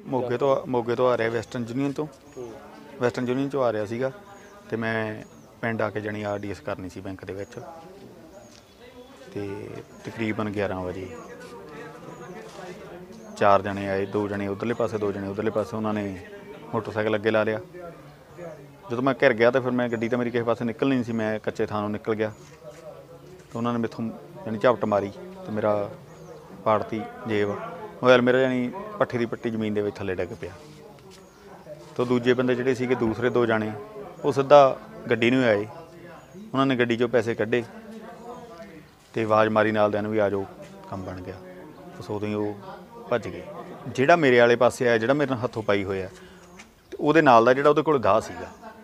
मोगे तो आ रहा वैसटर्न यूनीयन तो वैसटर्न यूनीयन चों आ रहा सीगा ते मैं पिंड आके जानी RDS करनी सी बैंक दे विच ते तकरीबन 11 बजे 4 जने आए, 2 जने उधरले पासे 2 जने उधरले पासे। उन्होंने मोटरसाइकिल अगे ला लिया। जो मैं घिर गया तो फिर मैं गड्डी तो मेरी किसी पासे निकलनी नहीं सी, मैं कच्चे थानों निकल गया तो उन्होंने मेथों यानी झपट मारी तो मेरा पाड़ती जेब, मोबाइल मेरा यानी पट्ठी की पट्टी जमीन के थले डिग पिया। तो दूजे बंदे जिहड़े सीगे दूसरे 2 जाने वो सीधा गड्डी नूं आए, उन्होंने गड्डी चों पैसे कड्ढे तो आवाज़ मारी नालदिआं नूं भी आ जाओ, काम बन गया। बस उदों ही वो भज गए। जिहड़ा मेरे आले पासे आया, जिहड़ा मेरे नाल हत्थों पाई होया ਉਹਦੇ ਨਾਲ ਦਾ ਜਿਹੜਾ ਉਹਦੇ ਕੋਲ ਗਾਹ ਸੀਗਾ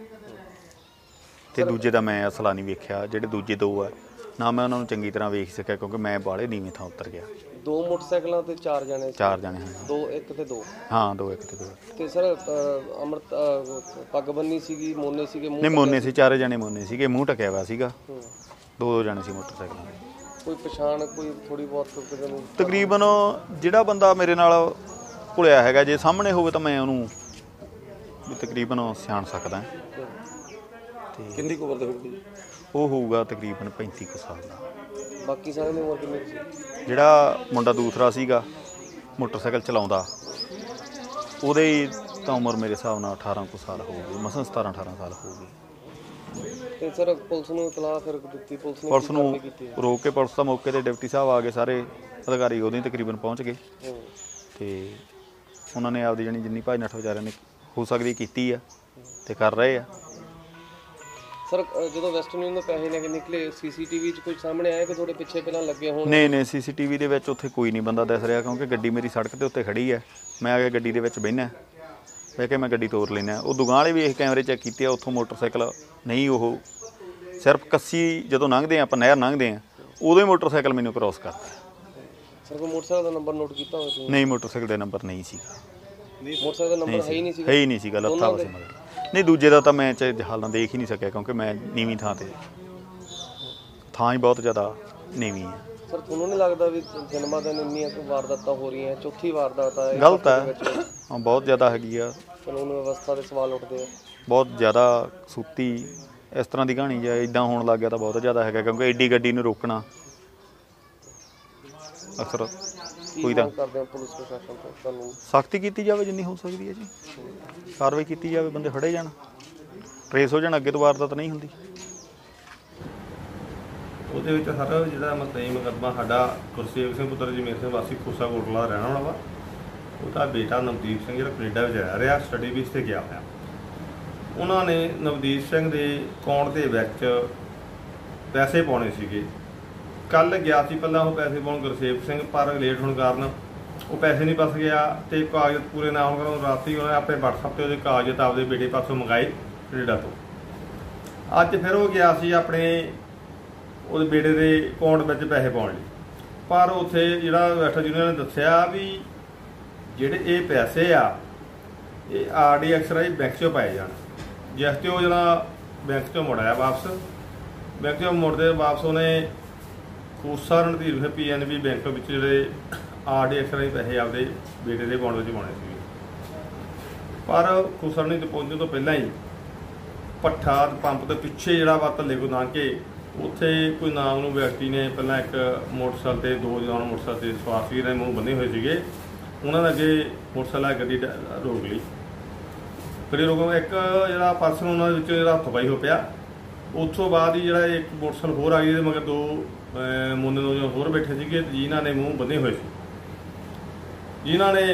ਤੇ ਦੂਜੇ ਦਾ ਮੈਂ ਅਸਲਾ ਨਹੀਂ ਵੇਖਿਆ। ਜਿਹੜੇ ਦੂਜੇ 2 ਆ ਨਾ ਮੈਂ ਉਹਨਾਂ ਨੂੰ ਚੰਗੀ ਤਰ੍ਹਾਂ ਵੇਖ ਸਕਿਆ ਕਿਉਂਕਿ ਮੈਂ ਬਾਹਲੇ ਨੀਵੇਂ ਥਾਂ ਉਤਰ ਗਿਆ। 2 ਮੋਟਰਸਾਈਕਲਾਂ ਤੇ 4 ਜਣੇ ਸੀ? 4 ਜਣੇ ਹਾਂ। 2 1 ਤੇ 2? ਹਾਂ 2 1 ਤੇ 2। ਤੇ ਸਰ ਅਮਰਤ ਪੱਗ ਬੰਨੀ ਸੀਗੀ, ਮੋਨੇ ਸੀਗੇ? ਨਹੀਂ ਮੋਨੇ ਸੀ, 4 ਜਣੇ ਮੋਨੇ ਸੀਗੇ, ਮੂੰਹ ਢਕਿਆ ਹੋਇਆ ਸੀਗਾ। 2 ਜਣੇ ਸੀ ਮੋਟਰਸਾਈਕਲਾਂ ਤੇ। ਕੋਈ ਪਛਾਣ ਕੋਈ ਥੋੜੀ ਬਹੁਤ ਕਿਸੇ ਨੂੰ? ਤਕਰੀਬਨ ਜਿਹੜਾ ਬੰਦਾ ਮੇਰੇ ਨਾਲ ਘੁਲਿਆ ਹੈਗਾ ਜੇ ਸਾਹਮਣੇ ਹੋਵੇ ਤਾਂ ਮੈਂ ਉਹਨੂੰ ਵੀ ਤਕਰੀਬਨ ਸਿਆਣ ਸਕਦਾ। ਤੇ ਕਿੰਨੀ ਕੁ ਉਮਰ ਦਾ ਹੋਊਗੀ? ਉਹ ਹੋਊਗਾ ਤਕਰੀਬਨ 35 ਕੁ ਸਾਲ ਦਾ। ਬਾਕੀ ਸਾਰਿਆਂ ਦੀ ਉਮਰ ਕਿੰਨੀ ਸੀ? ਜਿਹੜਾ ਮੁੰਡਾ ਦੂਸਰਾ ਸੀਗਾ ਮੋਟਰਸਾਈਕਲ ਚਲਾਉਂਦਾ ਉਹਦੇ ਤਾਂ ਉਮਰ ਮੇਰੇ ਹਿਸਾਬ ਨਾਲ 18 ਕੁ ਸਾਲ ਹੋਊਗੀ, ਮਸਾਂ 17 18 ਸਾਲ ਹੋਊਗੀ। ਤੇ ਸਰ ਪੁਲਿਸ ਨੂੰ ਇਤਲਾਹ ਫਿਰ ਦਿੱਤੀ? ਪੁਲਿਸ ਨੂੰ ਰੋਕ ਕੇ ਪੁਲਿਸ ਦਾ ਮੌਕੇ ਤੇ ਡਿਪਟੀ ਸਾਹਿਬ ਆ ਗਏ, ਸਾਰੇ ਅਧਿਕਾਰੀ ਉਦੋਂ ਹੀ ਤਕਰੀਬਨ ਪਹੁੰਚ ਗਏ ਤੇ ਉਹਨਾਂ ਨੇ ਆਪਦੀ ਜਾਣੀ ਜਿੰਨੀ ਭੱਜ ਨੱਠ ਵਿਚਾਰਿਆਂ ਨੇ ਹੋ ਸਕਦੀ ਕੀਤੀ ਆ ਤੇ ਕਰ ਰਹੇ ਆ। ਸਰ ਜਦੋਂ ਵੈਸਟਰਨ ਯੂਨੀਅਨ ਤੋਂ ਪੈਸੇ ਲੈ ਕੇ ਨਿਕਲੇ CCTV 'ਚ ਕੁਝ ਸਾਹਮਣੇ ਆਇਆ ਕਿ ਤੁਹਾਡੇ ਪਿੱਛੇ ਪਹਿਲਾਂ ਲੱਗੇ ਹੋਣ? ਨਹੀਂ CCTV ਦੇ ਵਿੱਚ ਉੱਥੇ ਕੋਈ ਨਹੀਂ ਬੰਦਾ ਦਿਸ ਰਿਹਾ ਕਿਉਂਕਿ ਗੱਡੀ ਮੇਰੀ ਸੜਕ ਦੇ ਉੱਤੇ ਖੜੀ ਹੈ। ਮੈਂ ਆ ਕੇ ਗੱਡੀ ਦੇ ਵਿੱਚ ਬਹਿਨਾ ਬਹਿ ਕੇ ਮੈਂ ਗੱਡੀ ਤੋਰ ਲੈਣਾ। ਉਹ ਦੁਕਾਨ ਵਾਲੇ ਵੀ ਇਹ ਕੈਮਰੇ ਚੈੱਕ ਕੀਤੇ ਆ, ਉੱਥੋਂ ਮੋਟਰਸਾਈਕਲ ਨਹੀਂ, ਉਹ ਸਿਰਫ ਕੱਸੀ ਜਦੋਂ ਲੰਘਦੇ ਆਪਾਂ ਨਹਿਰ ਲੰਘਦੇ ਆ ਉਦੋਂ ਹੀ ਮੋਟਰਸਾਈਕਲ ਮੈਨੂੰ ਕ੍ਰੋਸ ਕਰਦਾ। ਸਰ ਕੋਈ ਮੋਟਰਸਾਈਕਲ ਦਾ ਨੰਬਰ ਨੋਟ ਕੀਤਾ ਹੋਇਆ ਤੁਸੀਂ? ਨਹੀਂ ਮੋਟਰਸਾਈਕਲ ਦਾ ਨੰਬਰ ਨਹੀਂ ਸੀਗਾ। ਮੋਟਰਸਾਈਕਲ ਦਾ ਨੰਬਰ ਹੈ ਹੀ ਨਹੀਂ ਸੀਗਾ? ਲੱਥਾ ਵਸੇ ਮਗਰ। ਨਹੀਂ ਦੂਜੇ ਦਾ ਤਾਂ ਮੈਂ ਚਾਹੇ ਹਾਲਾਂ ਦੇਖ ਹੀ ਨਹੀਂ ਸਕਿਆ ਕਿਉਂਕਿ ਮੈਂ ਨੀਵੀਂ ਥਾਂ ਤੇ, ਥਾਂ ਹੀ ਬਹੁਤ ਜ਼ਿਆਦਾ ਨੀਵੀਂ ਹੈ। ਸਰ ਤੁਹਾਨੂੰ ਨਹੀਂ ਲੱਗਦਾ ਵੀ ਦਿਨ ਦਿਨ ਇੰਨੀਆਂ ਵਾਰਦਾਤਾਂ ਹੋ ਰਹੀਆਂ, ਚੌਥੀ ਵਾਰਦਾਤ ਹੈ? ਗਲਤ ਹੈ, ਹਾਂ ਬਹੁਤ ਜ਼ਿਆਦਾ ਹੈਗੀ ਆ। ਕਾਨੂੰਨ ਵਿਵਸਥਾ ਦੇ ਸਵਾਲ ਉੱਠਦੇ ਆ ਬਹੁਤ ਜ਼ਿਆਦਾ। ਸੂਤੀ ਇਸ ਤਰ੍ਹਾਂ ਦੀ ਕਹਾਣੀ ਜੇ ਇੱਦਾਂ ਹੋਣ ਲੱਗ ਗਿਆ ਤਾਂ ਬਹੁਤ ਜ਼ਿਆਦਾ ਹੈਗਾ ਕਿਉਂਕਿ ਐਡੀ ਗੱਡੀ ਨੂੰ ਰੋਕਣਾ ਅਕਸਰ ਕੋਈ ਤਾਂ ਪੁਲਿਸ ਪ੍ਰਸ਼ਾਸਨ ਤੋਂ ਤੁਹਾਨੂੰ ਸਖਤੀ ਕੀਤੀ ਜਾਵੇ ਜਿੰਨੀ ਹੋ ਸਕਦੀ ਹੈ ਜੀ, ਕਾਰਵਾਈ ਕੀਤੀ ਜਾਵੇ, ਬੰਦੇ ਫੜੇ ਜਾਣ, ਟਰੇਸ ਹੋ ਜਾਣ, ਅੱਗੇ ਤੋਂ ਵਾਰਦਾਤ ਨਹੀਂ ਹੁੰਦੀ। ਉਹਦੇ ਵਿੱਚ ਸਰ ਜਿਹੜਾ ਮਤਈ ਮੁਕੱਦਮਾ ਸਾਡਾ ਗੁਰਸੇਵਕ ਸਿੰਘ ਪੁੱਤਰ ਜਮੇਰ ਸਿੰਘ ਵਾਸੀ ਖੋਸਾ ਕੋਟਲਾ ਰਹਿਣ ਵਾਲਾ ਵਾ, ਉਹਦਾ ਬੇਟਾ ਨਵਦੀਪ ਸਿੰਘ ਜਿਹੜਾ ਕੈਨੇਡਾ ਵਿੱਚ ਰਹਿ ਰਿਹਾ, ਸਟੱਡੀ ਬੇਸ 'ਤੇ ਗਿਆ ਹੋਇਆ। ਉਹਨਾਂ ਨੇ ਨਵਦੀਪ ਸਿੰਘ ਦੇ ਅਕਾਊਂਟ ਦੇ ਵਿੱਚ ਪੈਸੇ ਪਾਉਣੇ ਸੀਗੇ। ਕੱਲ੍ਹ ਗਿਆ ਸੀ ਪਹਿਲਾਂ ਉਹ ਪੈਸੇ ਪਾਉਣ ਗੁਰਸੇਵਕ ਸਿੰਘ, ਪਰ ਲੇਟ ਹੋਣ ਕਾਰਨ ਉਹ ਪੈਸੇ ਨਹੀਂ ਫਸ ਗਿਆ ਅਤੇ ਕਾਗਜ਼ ਪੂਰੇ ਨਾ ਹੋਣ ਕਾਰਨ ਰਾਤੀ ਉਹਨੇ ਆਪਣੇ WhatsApp 'ਤੇ ਉਹਦੇ ਕਾਗਜ਼ ਆਪਦੇ ਬੇਟੇ ਪਾਸੋਂ ਮੰਗਾਏ ਕੈਨੇਡਾ ਤੋਂ। ਅੱਜ ਫਿਰ ਉਹ ਗਿਆ ਸੀ ਆਪਣੇ ਉਹਦੇ ਬੇਟੇ ਦੇ ਅਕਾਊਂਟ ਵਿੱਚ ਪੈਸੇ ਪਾਉਣ ਲਈ, ਪਰ ਉੱਥੇ ਜਿਹੜਾ ਵੈਸਟਰਨ ਯੂਨੀਅਨ ਨੇ ਦੱਸਿਆ ਵੀ ਜਿਹੜੇ ਇਹ ਪੈਸੇ ਆ ਇਹ RDX ਰਾਹੀਂ ਬੈਂਕ 'ਚੋਂ ਪਾਏ ਜਾਣ, ਜਿਸ 'ਤੇ ਉਹ ਜਿਹੜਾ ਬੈਂਕ 'ਚੋਂ ਮੁੜ ਆਇਆ ਵਾਪਸ। ਬੈਂਕ 'ਚੋਂ ਮੁੜਦੇ ਵਾਪਸ ਉਹਨੇ ਖੋਸਾ ਰਣਧੀਰ ਸਿੰਘ PNB ਬੈਂਕ ਵਿੱਚ ਜਿਹੜੇ RDX ਰਾਹੀਂ ਪੈਸੇ ਆਪਦੇ ਬੇਟੇ ਦੇ ਅਕਾਊਂਟ ਵਿੱਚ ਪਾਉਣੇ ਸੀਗੇ, ਪਰ ਖੋਸਾ ਰਣਧੀਰ ਪਹੁੰਚਣ ਤੋਂ ਪਹਿਲਾਂ ਹੀ ਭੱਠਾ ਪੰਪ ਦੇ ਪਿੱਛੇ ਜਿਹੜਾ ਵਾ ਧੱਲੇ ਕੋ ਲੰਘ ਕੇ ਉੱਥੇ ਕੋਈ ਨਾਮ ਨੂੰ ਵਿਅਕਤੀ ਨੇ ਪਹਿਲਾਂ ਇੱਕ ਮੋਟਰਸਾਈਕਲ 'ਤੇ 2 ਜਣੇ ਮੋਟਰਸਾਈਕਲ 'ਤੇ ਸਵਾਰ ਸੀ, ਜਿਹੜੇ ਮੂੰਹ ਬੰਨੇ ਹੋਏ ਸੀਗੇ, ਉਹਨਾਂ ਨੇ ਅੱਗੇ ਮੋਟਰਸਾਈਕਲ ਗੱਡੀ ਰੋਕ ਲਈ। ਗੱਡੀ ਰੋਕੋ ਇੱਕ ਜਿਹੜਾ ਪਰਸਨ ਉਹਨਾਂ ਦੇ ਵਿੱਚ ਜਿਹੜਾ ਹੱਥ ਪਾਈ ਹੋ ਪਿਆ। ਉੱਥੋਂ ਬਾਅਦ ਹੀ ਜਿਹੜਾ ਇੱਕ ਮੋਟਰਸਾਈਕਲ ਹੋਰ ਆ ਗਈ, ਇਹਦੇ ਮਗਰ 2 ਮੁੰਡੇ ਨੌਜਵਾਨ ਹੋਰ ਬੈਠੇ ਸੀਗੇ ਜਿਨ੍ਹਾਂ ਨੇ ਮੂੰਹ ਬੰਨੇ ਹੋਏ ਸੀ, ਜਿਨ੍ਹਾਂ ਨੇ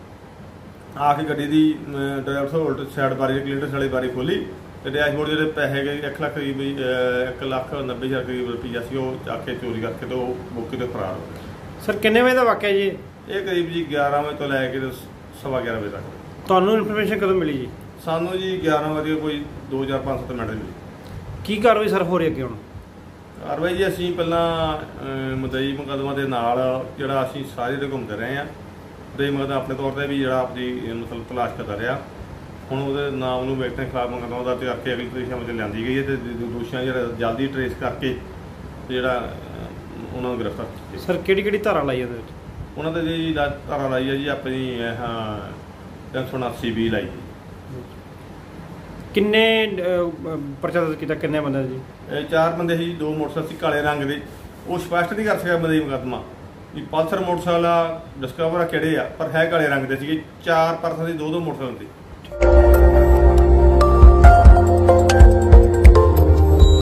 ਆ ਕੇ ਗੱਡੀ ਦੀ ਡਰਾਈਵਰ ਸਾਹਿਬ ਉਲਟ ਸਾਈਡ ਬਾਰੀ ਕਲੀਨਟਸ ਵਾਲੀ ਬਾਰੀ ਖੋਲ੍ਹੀ ਅਤੇ ਡੈਸ਼ਬੋਰਡ ਜਿਹੜੇ ਪੈਸੇ ਗਏ 1 ਲੱਖ ਕਰੀਬ 1,90,000 ਕਰੀਬ ਰੁਪਈਆ ਸੀ ਉਹ ਚੱਕ ਕੇ ਚੋਰੀ ਕਰਕੇ ਅਤੇ ਉਹ ਮੌਕੇ 'ਤੇ ਫਰਾਰ ਹੋ ਗਏ। ਸਰ ਕਿੰਨੇ ਵਜੇ ਦਾ ਵਾਕਿਆ ਜੀ? ਇਹ ਕਰੀਬ ਜੀ 11 ਵਜੇ ਤੋਂ ਲੈ ਕੇ 11:15 ਵਜੇ ਤੱਕ। ਤੁਹਾਨੂੰ ਇਨਫੋਰਮੇਸ਼ਨ ਕਦੋਂ ਮਿਲੀ ਜੀ? ਸਾਨੂੰ ਜੀ 11 ਵਜੇ ਕੋਈ 2 ਜਾਂ 5-7 ਮਿੰਟ ਮਿਲੀ। ਕੀ ਕਾਰਵਾਈ ਸਰ ਹੋ ਰਹੀ ਅੱਗੇ ਹੁਣ? ਕਾਰਵਾਈ ਜੀ ਅਸੀਂ ਪਹਿਲਾਂ ਮੁਦਈ ਮੁਕੱਦਮਾ ਦੇ ਨਾਲ ਜਿਹੜਾ ਅਸੀਂ ਸਾਰੇ ਦੇ ਘੁੰਮਦੇ ਰਹੇ ਹਾਂ, ਮੁਦਈ ਮੁਕੱਦਮਾ ਆਪਣੇ ਤੌਰ 'ਤੇ ਵੀ ਜਿਹੜਾ ਆਪਣੀ ਮਤਲਬ ਤਲਾਸ਼ ਕਰਦਾ ਰਿਹਾ। ਹੁਣ ਉਹਦੇ ਨਾਮ ਨੂੰ ਵਿਅਕਤੀ ਦੇ ਖਿਲਾਫ ਮੁਕੱਦਮਾ ਦਰਜ ਕਰਕੇ ਅਗਲੀ ਤਰੀਕਾਂ ਵਿੱਚ ਲਿਆਂਦੀ ਗਈ ਹੈ ਅਤੇ ਦੋਸ਼ੀਆਂ ਜਿਹੜਾ ਜਲਦੀ ਟਰੇਸ ਕਰਕੇ ਜਿਹੜਾ ਉਹਨਾਂ ਨੂੰ ਗ੍ਰਿਫਤਾਰ ਕੀਤਾ। ਸਰ ਕਿਹੜੀ ਧਾਰਾ ਲਾਈ ਉਹਦੇ ਵਿੱਚ? ਉਹਨਾਂ ਦੇ ਜੀ ਧਾਰਾ ਲਾਈ ਹੈ ਜੀ ਆਪਣੀ 379 ਵੀ ਲਾਈ ਜੀ। ਕਿੰਨੇ ਪਰਚਾ ਦਰਜ ਕੀਤਾ, ਕਿੰਨੇ ਬੰਦੇ ਜੀ? ਇਹ 4 ਬੰਦੇ ਸੀ, 2 ਮੋਟਰਸਾਈਕਲ ਸੀ ਕਾਲੇ ਰੰਗ ਦੇ। ਉਹ ਸਪਸ਼ਟ ਨਹੀਂ ਕਰ ਸਕਿਆ ਬੰਦੇ ਮੁਕੱਦਮਾ ਵੀ ਪਲਸਰ ਮੋਟਰਸਾਈਕਲ ਆ, ਡਿਸਕਵਰ ਆ ਕਿਹੜੇ ਆ, ਪਰ ਹੈ ਕਾਲੇ ਰੰਗ ਦੇ ਸੀਗੇ। 4 ਪਰਸਨ ਸੀ, 2 ਮੋਟਰਸਾਈਕਲ ਸੀ।